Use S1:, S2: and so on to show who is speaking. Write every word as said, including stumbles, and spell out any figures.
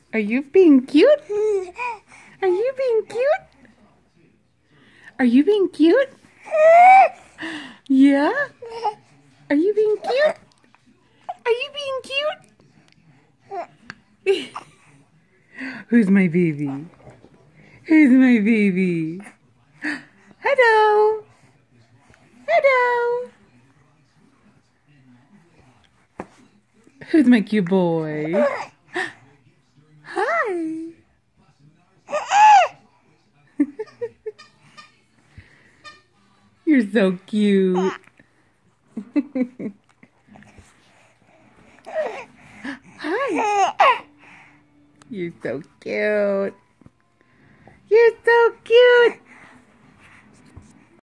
S1: Are you being cute? Are you being cute? Are you being cute? Yeah? Are you being cute? Are you being cute? Who's my baby? Who's my baby? Hello. Hello. Who's my cute boy? Hi. You're so cute. Hi. You're so cute. You're so cute.